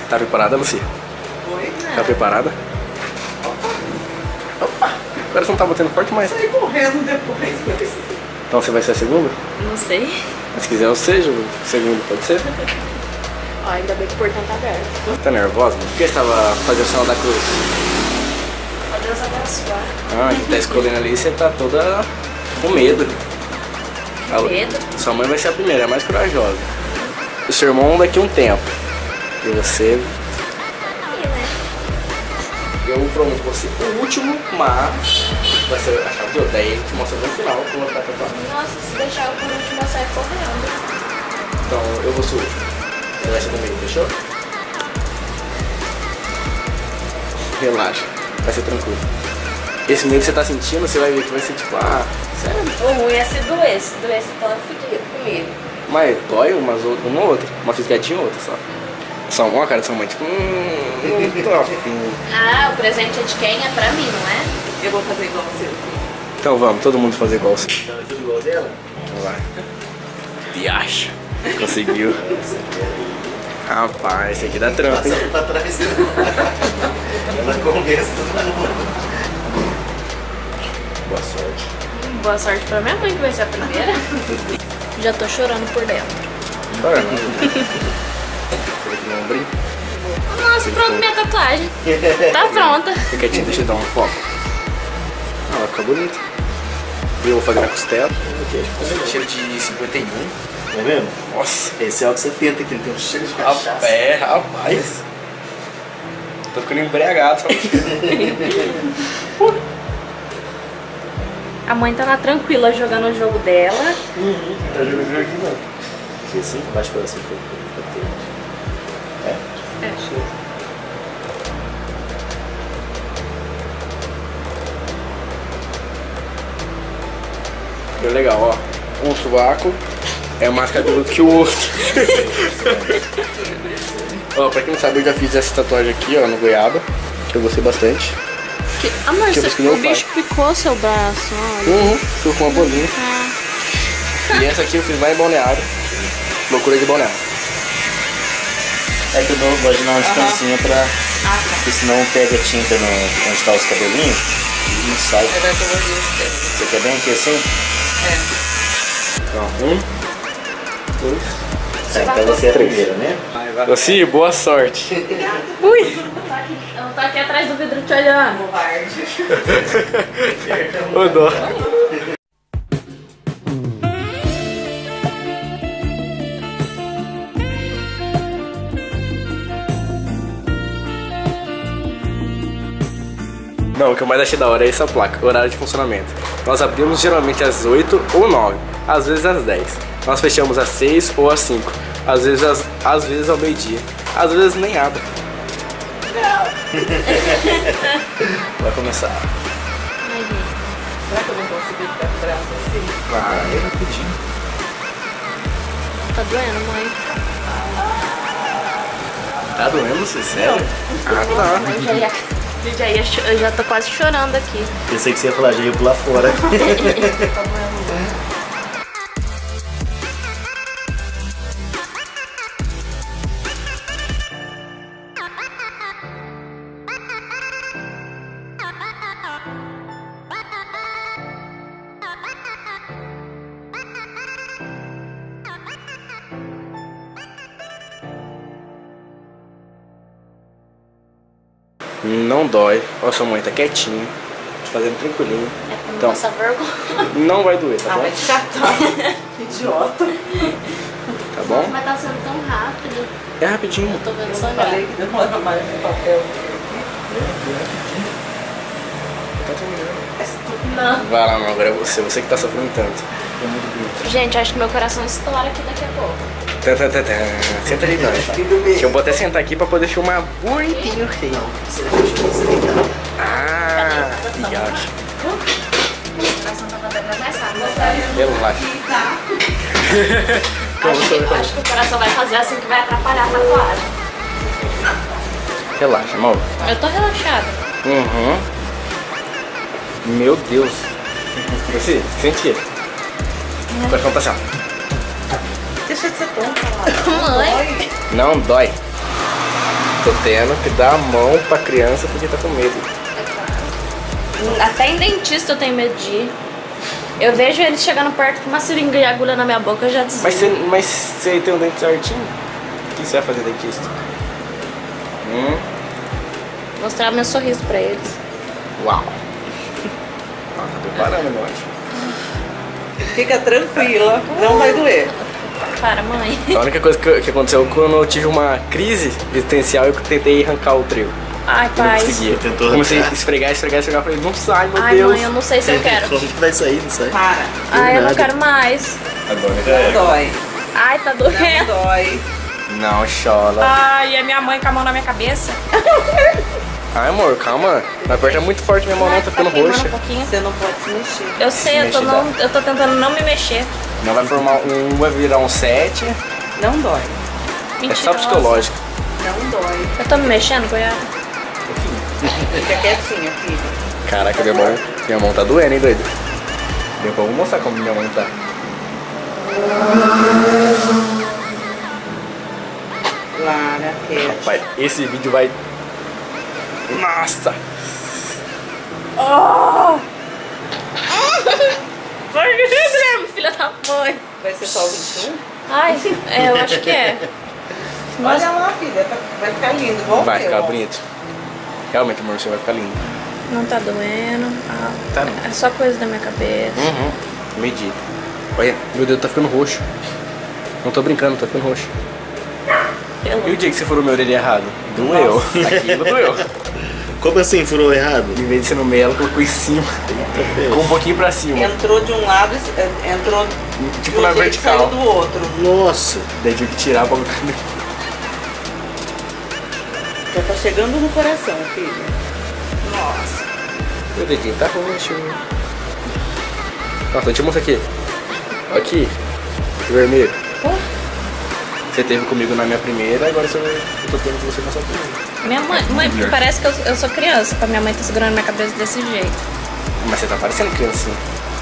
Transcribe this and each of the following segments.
Tá preparada, Lucia? Oi? Tá preparada? Opa! Agora você não tá batendo forte, mas... Saí correndo depois. Então você vai ser a segunda? Não sei. Mas se quiser eu seja o segundo, pode ser? Ó, ainda bem que o portão tá aberto. Tá nervosa? Por que você tava fazendo o sinal da cruz? Ó, Deus abençoar. Ah, que tá escolhendo ali, você tá toda com medo. Medo? Sua mãe vai ser a primeira, é a mais corajosa. O seu irmão daqui a um tempo. E você... Aí, né? Eu prometo você o último, mas vai ser a chave de ouro. Daí a gente mostra no final como vai ficar tatuado. Nossa, se deixar eu por último, eu saio correndo. Então eu vou ser o último. Você vai ser do meio, fechou? Relaxa, vai ser tranquilo. Esse medo que você tá sentindo, você vai ver que vai ser tipo, ah, sério? O ruim é se doer. Se doer, você tá fudido comigo. Mas dói uma ou outra. Uma fisgadinha ou outra só. Só uma cara de sua mãe, tipo, não tô afim. Ah, o presente é de quem? É pra mim, não é? Eu vou fazer igual você. Então vamos, todo mundo fazer igual você. Então é tudo igual dela? Vamos lá. Te acha? Conseguiu. Rapaz, esse aqui dá trampo, hein? Passando pra trás. Ela convence todo mundo. Boa sorte. Boa sorte pra minha mãe, que vai ser a primeira. Já tô chorando por dentro. Bora. Foi aqui no ombrinho. Nossa, pronto, minha tatuagem. Tá pronta. Fica quietinho, deixa eu dar um foco. Ah, vai ficar bonito. Eu vou fazer na costela. Cheiro de 51. Tá vendo? Nossa. Esse é o que você tenta, que ele tem um cheiro de cachaça. É, rapaz. Tô ficando embriagado, sabe? A mãe tá na tranquila jogando o jogo dela. Tá jogando aqui não. Aqui assim, baixa pra cima. É? É. Ficou legal, ó. Um sovaco é mais cabeludo que o outro. Ó, pra quem não sabe, eu já fiz essa tatuagem aqui, ó, no goiaba. Que eu gostei bastante. Amor, Que eu busquei meu o bicho picou seu braço, olha. Ficou com uma bolinha. E essa aqui eu fiz lá em Balneário. Loucura de Balneário. É que eu gosto de dar uma distancinha pra... Porque senão pega tinta no, onde tá os cabelinhos e não sai. Você quer bem aqui assim? Então, 1, 2, Tá, então você é a primeira, né? Lucy, boa sorte. Ui! Eu tô aqui atrás do vidro te olhando. Covarde. Ô dó. Não, o que eu mais achei da hora é essa placa, horário de funcionamento. Nós abrimos geralmente às 8 ou 9, às vezes às 10. Nós fechamos às 6 ou às 5, às vezes ao meio-dia, às vezes nem abre. Vai começar. Será que eu não consigo ficar com o braço assim? Vai, rapidinho. Tá doendo, mãe? Tá doendo, você? Sério? Ah, Eu já tô quase chorando aqui. Pensei que você ia falar, já ia pular fora. Não dói. Ó, sua mãe tá quietinha, te fazendo tranquilinho. Então, Nossa, vergonha. não vai doer, tá Ah, bom? vai te catar. Idiota. Tá bom? Mas tá sendo tão rápido. É rapidinho. Eu tô vendo Eu sangrar. falei que demora mais no papel. Tá terminando. Não. Vai lá, não, agora é você. Você que tá sofrendo tanto. Gente, acho que meu coração estoura aqui daqui a pouco. Senta ali, não. Deixa eu vou até sentar aqui pra poder filmar bonitinho feio. Ah, viagem. Meu coração tá batendo mais rápido. Relaxa. Acho que o coração vai fazer assim que vai atrapalhar a tatuagem. Relaxa, amor. Eu tô relaxada. Uhum. Meu Deus. Você, sente ele. O coração tá assim, ó. Deixa de ser tonta lá. Mãe. Não dói. Tô tendo que dar a mão pra criança porque tá com medo. Até em dentista eu tenho medo de ir. Eu vejo eles chegando perto com uma seringa e agulha na minha boca, eu já desvio. Mas você tem um dente certinho? O que você vai fazer dentista? Mostrar meu sorriso pra eles. Uau! Tá preparando, eu acho. Fica tranquila, não vai doer. Para, mãe. A única coisa que aconteceu quando eu tive uma crise existencial, eu tentei arrancar o trio. Ai, Eu não pai. conseguia. Tentou Comecei a arrancar. esfregar, falei, não sai, meu Ai, Deus. mãe, eu não sei se eu quero. Como que vai sair, não sai? Para, Ai, eu não nada. quero mais. Agora já não é. dói. Ai, tá Não doendo. dói. Não, chola. Ai, é minha mãe com a mão na minha cabeça. Ai, amor, calma. Não aperta muito forte minha mão, não, tá ficando queimando roxa. um pouquinho. Você não pode se mexer. Eu sei, eu tô, mexe, não, eu tô tentando não me mexer. Não vai formar vai virar um 7. Não dói. É só psicológico. Não dói. Eu tô me mexendo, Goiás? Fica quietinha, filha. Caraca, minha mão tá doendo, hein, doido? Depois eu vou mostrar como minha mão tá. Lara, quieto. Rapaz, esse vídeo vai... Nossa! Vai, Guilherme, filha da mãe. Vai ser só o 21? Ai, eu acho que é. Olha lá, filha. Vai ficar lindo, igual o Vai meu, ficar ó. bonito. Realmente, amor, você vai ficar lindo. Não tá doendo. Ah, Tá. é só coisa da minha cabeça. Medida. Olha, meu dedo tá ficando roxo. Não tô brincando, tá ficando roxo. E o dia que você furou minha orelha errado? Doeu. Aquilo doeu. Como assim furou errado? Em vez de ser no meio, ela colocou em cima. Com um pouquinho pra cima. Entrou de um lado, entrou Tipo de um na jeito, vertical. saiu do outro. Nossa. Daí tive que tirar pra colocar. Já tá chegando no coração, filha. Nossa. Meu dedinho tá roxo. Nossa, deixa eu mostrar aqui. Aqui. Esse vermelho. Você teve comigo na minha primeira, agora eu tô tendo com você na sua primeira. Minha mãe, parece que eu sou criança, pra minha mãe tá segurando minha cabeça desse jeito. Mas você tá parecendo criancinha.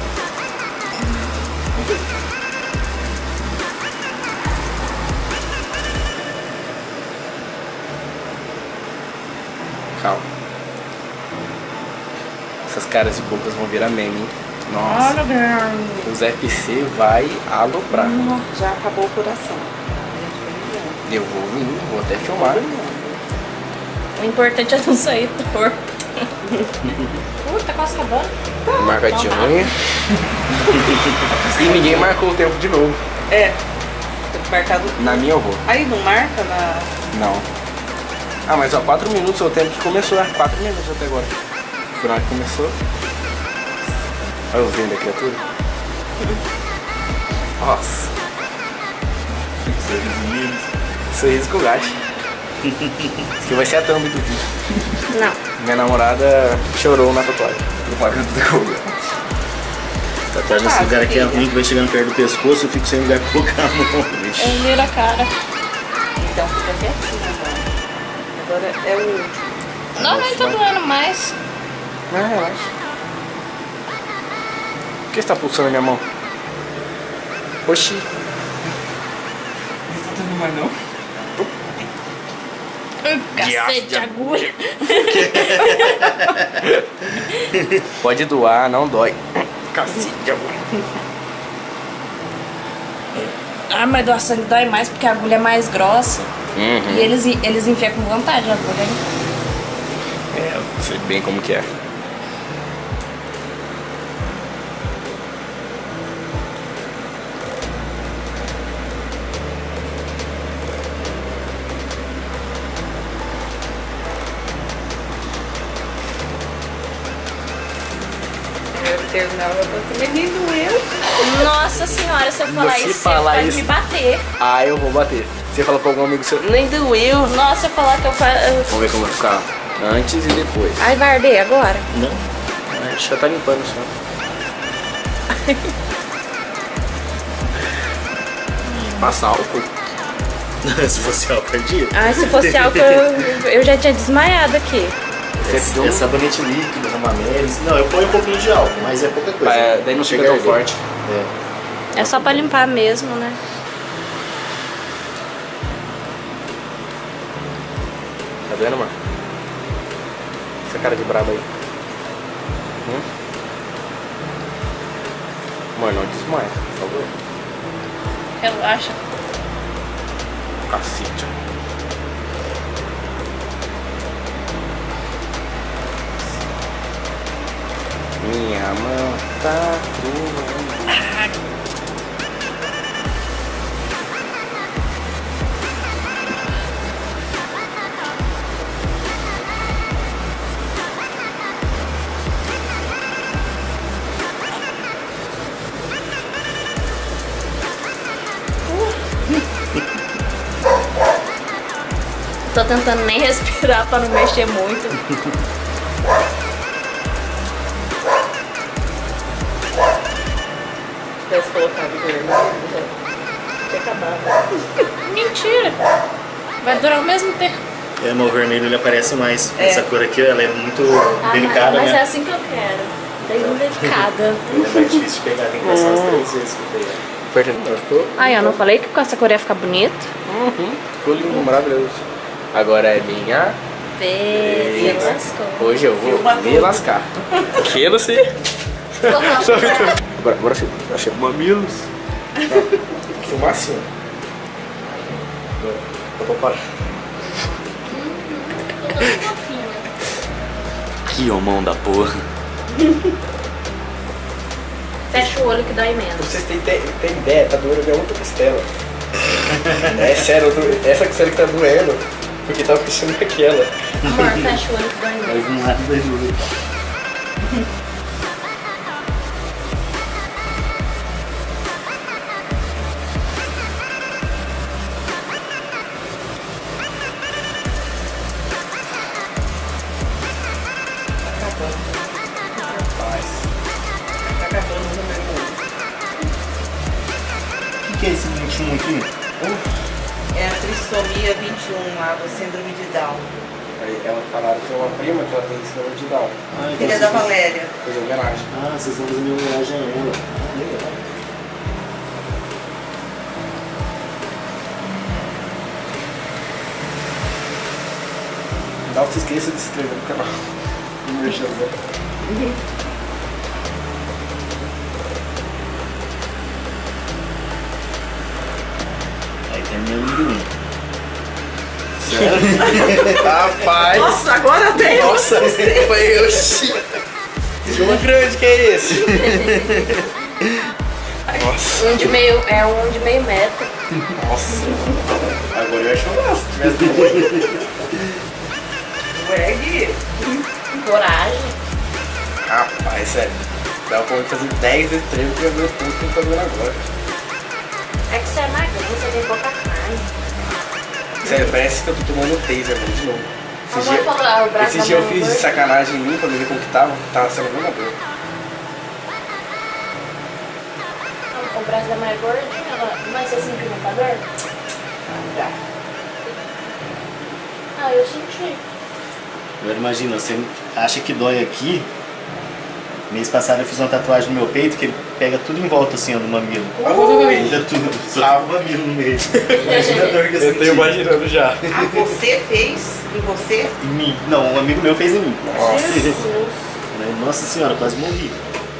Calma. Essas caras de bocas vão virar meme, hein? Nossa. Os FC vai aloprar. Já acabou o coração. Eu vou até filmar. O importante é não sair torto. Tá quase acabando. Marca de unha. E ninguém marcou o tempo de novo. É. Marcado. Na minha eu vou. Aí não marca na. Não. Ah, mas ó, 4 minutos é o tempo que começou, né? 4 minutos até agora. Foi na hora que começou. Olha o vendo da criatura. Nossa. Sorriso com gato. Isso que vai ser a thumb do vídeo. Não. Minha namorada chorou na tatuagem. No pagando do Google. Tatuagem nesse lugar aqui é ruim, que vai chegando perto do pescoço, eu fico sem lugar pra colocar a mão. Eu viro a cara. Então fica quietinho agora. Agora é o último. Não, nem tá doendo mais. Não, relaxa. Por que você tá pulsando a minha mão? Oxi. Não tá dando mais não? Cacete, agulha. Pode doar, não dói. Cacete de agulha. Ah, mas doar sangue dói mais porque a agulha é mais grossa. E eles enfiam com vontade a agulha, hein? É, eu sei bem como que é. Terminar, eu tô assim, nem doeu. Nossa senhora, se eu falar Você isso, você falar pode isso- me bater. Ah, eu vou bater. Você fala pra algum amigo seu, nem doeu. Nossa, se eu falar que eu faço. Vamos ver como vai ficar antes e depois. Ai, vai arder agora. Não? Já tá limpando só. Passa álcool. Se fosse álcool ardia. Ai, se fosse álcool, eu já tinha desmaiado aqui. É sabonete líquido, Ramamelis. Não, eu ponho um pouquinho de álcool, mas é pouca coisa. Daí não chega tão a arder. forte. É. É só pra limpar mesmo, né? doendo, amor? Essa cara de braba aí. Amor, não desmaia, por favor. Relaxa. Cacete. Minha mão tá crua. Tô tentando nem respirar pra não mexer muito. Se tivesse colocado vermelho, já tinha acabado. Mentira! Vai durar o mesmo tempo. É, mas o vermelho ele aparece mais. É. Essa cor aqui, ela é muito delicada, mas né? é assim que eu quero. Bem delicada. É mais difícil de pegar, tem que passar umas 3 vezes pra pegar. Apertando. Ficou? Ai, eu não falei que com essa cor ia ficar bonito? Ficou lindo, maravilhoso. Agora é minha Vê, vez. lascou. Hoje eu vou Filma me tudo. lascar. Que não sei. Agora achei mamilos. Filmar assim, ó. Eu vou parar. Que homão da porra. Fecha o olho que dói Pra menos. vocês terem ideia, tá doendo minha outra costela. É sério, essa costela que tá doendo, porque tava fechando aquela. Amor, fecha o olho que dói menos. Mas não nada ajuda. Tá acabando o número 1. O que é esse 21 aqui? É a trissomia 21 lá do síndrome de Down. Aí ela falaram que é uma prima que ela tem síndrome de Down. Filha da Valéria. Fez homenagem. Ah, vocês estão fazendo homenagem a ela. Ah, legal. Não se esqueça de se inscrever no canal. No meu chão. Aí termina o amendoim. Rapaz! Nossa, agora tem! Nossa, foi oxi! Jogo grande que é esse? Nossa! Um de meio, é um de meio metro. Nossa! Agora eu ia chorar se tivesse dois. Ué, Gui. Coragem. Rapaz, sério. Dava pra fazer 10 vezes treino pra ver o tudo que eu tô vendo agora. É que você é magrinho, você tem pouca carne. Sério, parece que eu tô tomando taser, mano, de novo. A mãe falou, ah, o braço Esse da dia eu mãe fiz de gordinho. sacanagem em mim pra ver como que tava sendo bem na boa. O braço da mãe é gordinho, ela... mas você sentiu muita dor? Tá. Ah, eu senti. Agora imagina, você acha que dói aqui? Mês passado eu fiz uma tatuagem no meu peito que ele pega tudo em volta assim, ó, do mamilo. Ainda tudo, só o mamilo no meio. Imagina a dor que eu Eu tô senti. imaginando já. Ah, você fez? E você? Em mim. Não, um amigo meu fez em mim. Jesus. Nossa senhora, quase morri.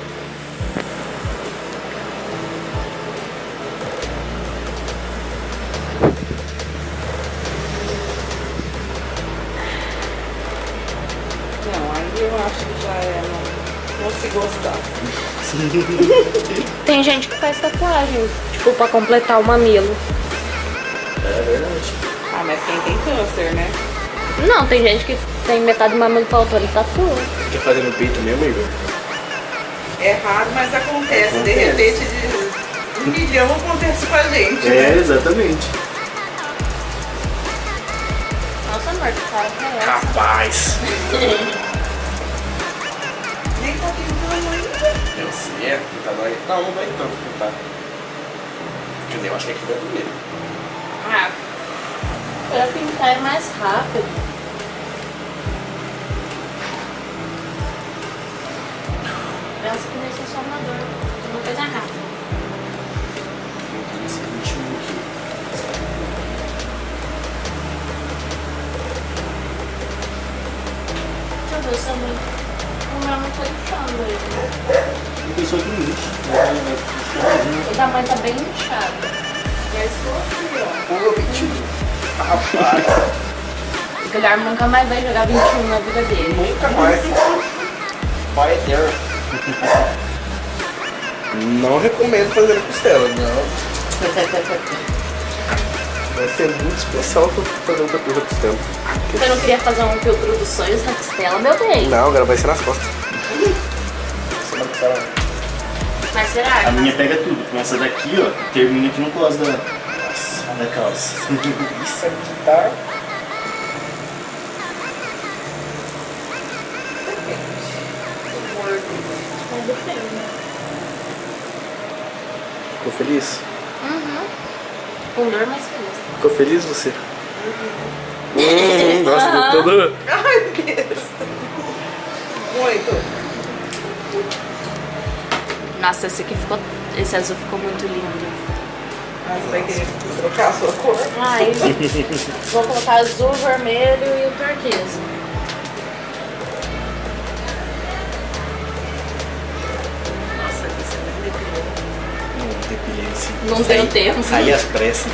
Não, aí eu acho que já é. Não se gostar. Tem gente que faz tatuagem, tipo, pra completar o mamilo. É verdade. Ah, mas quem tem câncer, né? Não, tem gente que tem metade do mamilo faltando e tatua. Quer fazer no peito mesmo, Igor? É raro, mas acontece. De repente, de 1 milhão acontece com a gente. É, Né? exatamente. Nossa, amor, que cara que é essa? Rapaz! Nem tá pintando ainda. Eu sei, é, tá dói. Não, não vai tanto pintar. Quer dizer, eu acho que aqui vai doer. Ah, pra pintar é mais rápido. Pensa que nesse é só uma dor, uma coisa rápida. Esse 21 aqui. pessoa que não incha. O tamanho tá bem inchado. Mas só aqui, ó. Pô, 21. Rapaz. O Guilherme nunca mais vai jogar 21 na vida dele. Nunca mais. Pai eterno. Não recomendo fazer costela, não. Vai ser muito especial fazer outra coisa costela. Você não queria fazer um filtro dos sonhos na costela, meu bem? Não, agora vai ser nas costas. Você não costela. Mas será? A minha pega tudo. Começa daqui, ó, termina aqui no cos da calça. Isso aqui tá... Ficou feliz? Uhum. Com dor, mas feliz. Ficou feliz você? Nossa, deu todo... Ai, Deus. Muito. Nossa, esse aqui ficou... Esse azul ficou muito lindo. Ah, você vai querer trocar a sua cor? Ai, vou colocar azul, vermelho e o turquesa. Nossa, isso é muito depilante. Não, depilei assim. Não tenho tempo. Saí às pressas.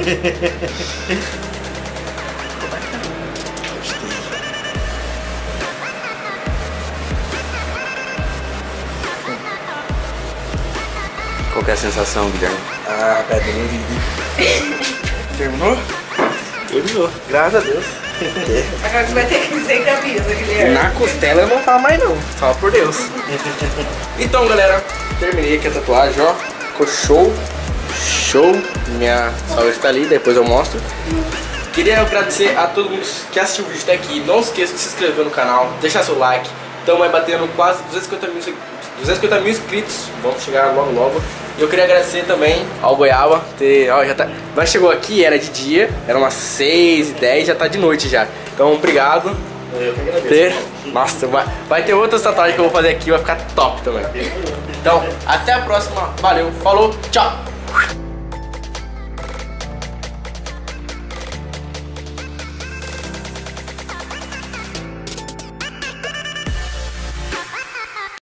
Qual que é a sensação, Guilherme? Ah, pedra no vídeo. Terminou? Terminou. Graças a Deus. Agora você vai ter que ir sem camisa, Guilherme. Na costela eu não falo mais não, fala por Deus. Então, galera, terminei aqui a tatuagem, ó. Ficou show. Show. Minha saúde está ali, depois eu mostro. Queria agradecer a todo mundo que assistiu o vídeo até aqui. Não esqueça de se inscrever no canal, deixar seu like. Estamos aí batendo quase 250 mil inscritos. Vamos chegar logo logo. E eu queria agradecer também ao Goiaba ó, já tá, nós chegou aqui, era de dia, era umas 6h10, já tá de noite já. Então obrigado. Eu que agradeço. Nossa, vai ter outras tatuagens que eu vou fazer aqui, vai ficar top também. Então, até a próxima. Valeu, falou, tchau.